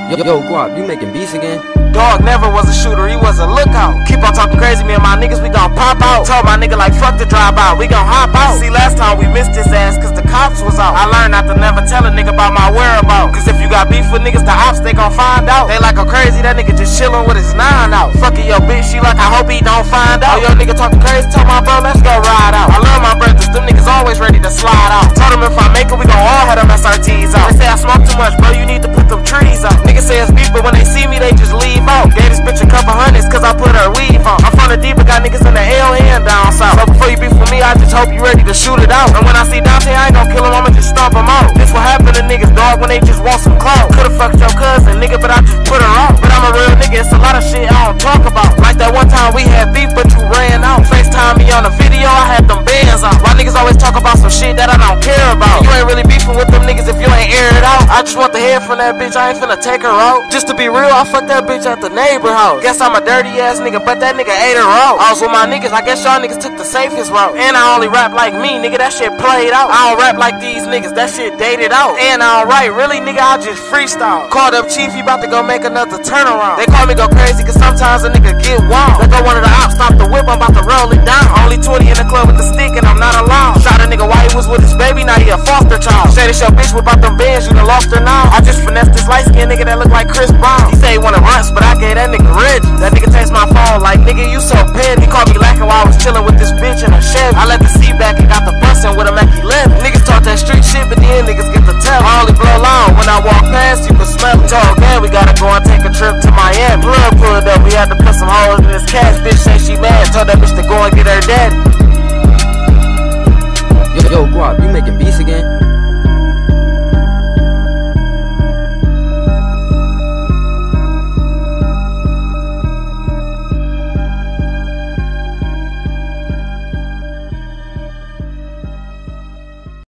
Yo, Guap, you making beats again? Dog never was a shooter, he was a lookout. Keep on talking crazy, me and my niggas, we gon' pop out. Told my nigga like fuck the drive out, we gon' hop out. See, last time we missed his ass cause the cops was out. I learned not to never tell a nigga about my whereabouts, cause if you got beef with niggas, the ops, they gon' find out. They like, oh crazy, that nigga just chillin' with his 9 out. Fucking your bitch, she like, I hope he don't find out. Oh, your nigga talking crazy, tell my bro, let's go ride out. I love my brothers, them niggas always ready to slide out. Told him if I make it, we gon' all have them SRTs out. They say I smoke too much, bro, you need to put them trees out. Niggas say it's beef, but when they see me, they just leave out. Gave this bitch a couple hundreds cause I put her weave on. I'm from the deep, but got niggas in the L and down south. So before you beef with me, I just hope you ready to shoot it out. And when I see Dante, I ain't gon' kill him, I'ma just stomp him out. This what happened to niggas, dog, when they just want some clout. Could've fucked your cousin, nigga, but I just put her off. But I'm a real nigga, it's a lot of shit I don't talk about. Like that one time we had beef, but you ran out. FaceTime me on the video, I had them bands out. Why niggas always talk about some shit that I don't care about? You ain't really beefing with them niggas if you ain't air it out. I just want the head from that bitch, I ain't finna take her out. Just to be real, I fucked that bitch at the neighbor house. Guess I'm a dirty ass nigga, but that nigga ate her out. I was with my niggas, I guess y'all niggas took the safest route. And I only rap like me, nigga, that shit played out. I don't rap like these niggas, that shit dated out. And I don't write, really nigga, I just freestyle. Called up Chief, he about to go make another turnaround. They call me go crazy cause sometimes a nigga get wild. Let go one of the ops, stop the whip, I'm about to roll it down. Only 20 in the club with the stick and I'm not allowed. Shot a nigga while he was with his baby, now he a foster child. Say this your bitch, what about them bands, you done lost her now. I just finessed this light skinned nigga that look like Chris Brown. He say he wanna runs, but I gave that nigga rich. That nigga takes my phone like, nigga, you so petty. He called me lacking while I was chillin' with this bitch in a Chevy. I let the seat back and got the bussin' with a Mackie 11. Niggas talk that street shit, but then niggas get the tell. I only blow loud when I walk past, you can smell it. Told man, we gotta go and take a trip to Miami. Blood pulled up, we had to put some holes in his cash. Bitch say she mad, told that bitch to go and get her daddy.